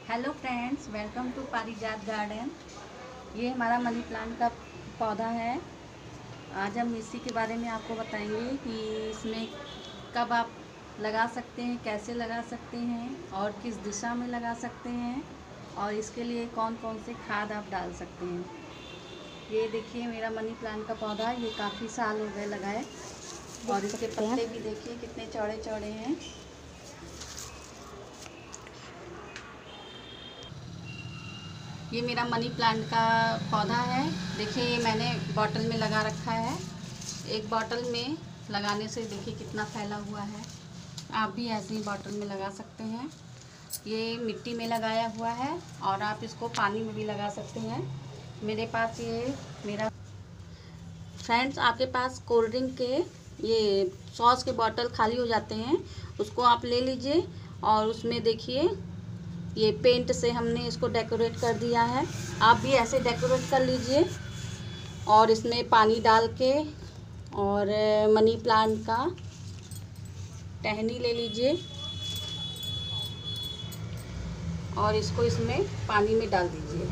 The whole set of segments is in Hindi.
Hello friends, welcome to Parijat garden. ये हमारा मनी प्लांट का पौधा है। आज हम इसी के बारे में आपको बताएंगे कि इसमें कब आप लगा सकते हैं, कैसे लगा सकते हैं और किस दिशा में लगा सकते हैं और इसके लिए कौन कौन से खाद आप डाल सकते हैं। ये देखिए मेरा मनी प्लांट का पौधा, ये काफ़ी साल हो गए लगाए और इसके पत्ते भी देखिए कितने चौड़े चौड़े हैं। ये मेरा मनी प्लांट का पौधा है। देखिए ये मैंने बॉटल में लगा रखा है। एक बॉटल में लगाने से देखिए कितना फैला हुआ है। आप भी ऐसे ही बॉटल में लगा सकते हैं। ये मिट्टी में लगाया हुआ है और आप इसको पानी में भी लगा सकते हैं। मेरे पास ये मेरा फ्रेंड्स, आपके पास कोल्ड ड्रिंक के ये सॉस के बॉटल खाली हो जाते हैं, उसको आप ले लीजिए और उसमें देखिए ये पेंट से हमने इसको डेकोरेट कर दिया है। आप भी ऐसे डेकोरेट कर लीजिए और इसमें पानी डाल के और मनी प्लांट का टहनी ले लीजिए और इसको इसमें पानी में डाल दीजिए।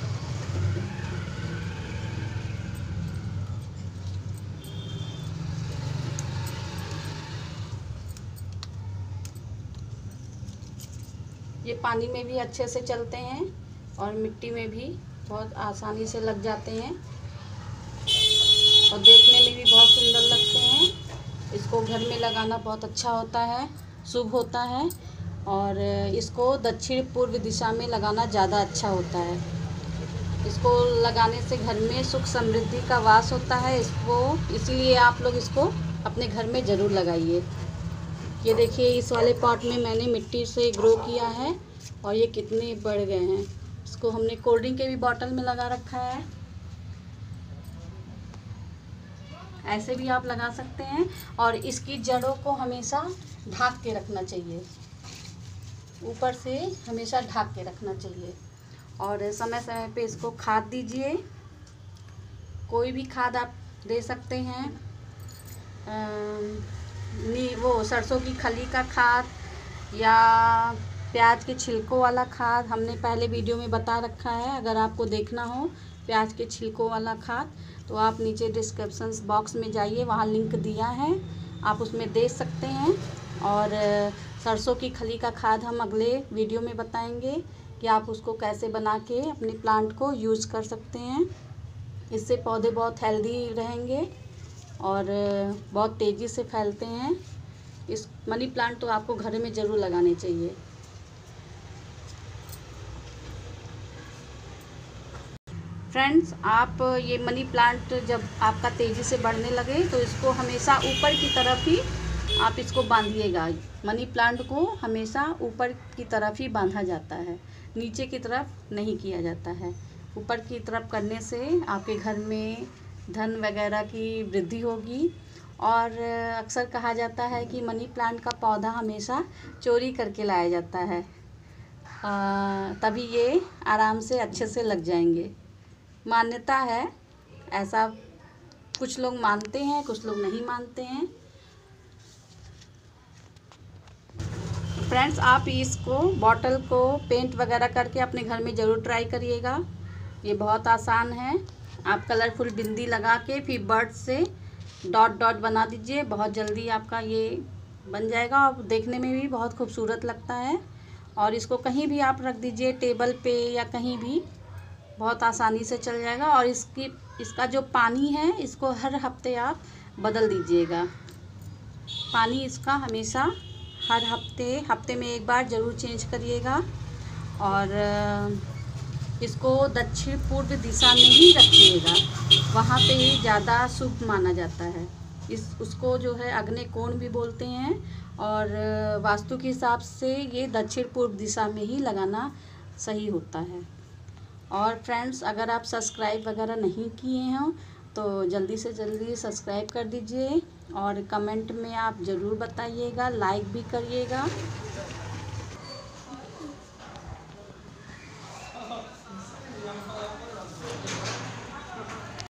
ये पानी में भी अच्छे से चलते हैं और मिट्टी में भी बहुत आसानी से लग जाते हैं और देखने में भी बहुत सुंदर लगते हैं। इसको घर में लगाना बहुत अच्छा होता है, शुभ होता है और इसको दक्षिण पूर्व दिशा में लगाना ज़्यादा अच्छा होता है। इसको लगाने से घर में सुख समृद्धि का वास होता है। इसीलिए आप लोग इसको अपने घर में ज़रूर लगाइए। ये देखिए इस वाले पॉट में मैंने मिट्टी से ग्रो किया है और ये कितने बढ़ गए हैं। इसको हमने कोल्ड ड्रिंक के भी बॉटल में लगा रखा है। ऐसे भी आप लगा सकते हैं और इसकी जड़ों को हमेशा ढक के रखना चाहिए, ऊपर से हमेशा ढक के रखना चाहिए और समय समय पे इसको खाद दीजिए। कोई भी खाद आप दे सकते हैं। वो सरसों की खली का खाद या प्याज के छिलकों वाला खाद हमने पहले वीडियो में बता रखा है। अगर आपको देखना हो प्याज के छिलकों वाला खाद तो आप नीचे डिस्क्रिप्शन बॉक्स में जाइए, वहाँ लिंक दिया है, आप उसमें दे सकते हैं। और सरसों की खली का खाद हम अगले वीडियो में बताएंगे कि आप उसको कैसे बना के अपने प्लांट को यूज़ कर सकते हैं। इससे पौधे बहुत हेल्दी रहेंगे और बहुत तेज़ी से फैलते हैं। इस मनी प्लांट तो आपको घर में ज़रूर लगाने चाहिए। फ्रेंड्स, आप ये मनी प्लांट जब आपका तेज़ी से बढ़ने लगे तो इसको हमेशा ऊपर की तरफ ही आप इसको बांधिएगा। मनी प्लांट को हमेशा ऊपर की तरफ ही बांधा जाता है, नीचे की तरफ नहीं किया जाता है। ऊपर की तरफ करने से आपके घर में धन वगैरह की वृद्धि होगी। और अक्सर कहा जाता है कि मनी प्लांट का पौधा हमेशा चोरी करके लाया जाता है, तभी ये आराम से अच्छे से लग जाएंगे। मान्यता है ऐसा, कुछ लोग मानते हैं, कुछ लोग नहीं मानते हैं। फ्रेंड्स, आप इसको बॉटल को पेंट वगैरह करके अपने घर में ज़रूर ट्राई करिएगा। ये बहुत आसान है। आप कलरफुल बिंदी लगा के फिर बर्ड से डॉट डॉट बना दीजिए, बहुत जल्दी आपका ये बन जाएगा और देखने में भी बहुत खूबसूरत लगता है। और इसको कहीं भी आप रख दीजिए, टेबल पे या कहीं भी, बहुत आसानी से चल जाएगा। और इसका जो पानी है इसको हर हफ्ते आप बदल दीजिएगा। पानी इसका हमेशा हर हफ्ते में एक बार ज़रूर चेंज करिएगा और इसको दक्षिण पूर्व दिशा में ही रखिएगा, वहाँ पे ही ज़्यादा शुभ माना जाता है। उसको जो है अग्नि कोण भी बोलते हैं और वास्तु के हिसाब से ये दक्षिण पूर्व दिशा में ही लगाना सही होता है। और फ्रेंड्स, अगर आप सब्सक्राइब वगैरह नहीं किए हों तो जल्दी से जल्दी सब्सक्राइब कर दीजिए और कमेंट में आप ज़रूर बताइएगा, लाइक भी करिएगा।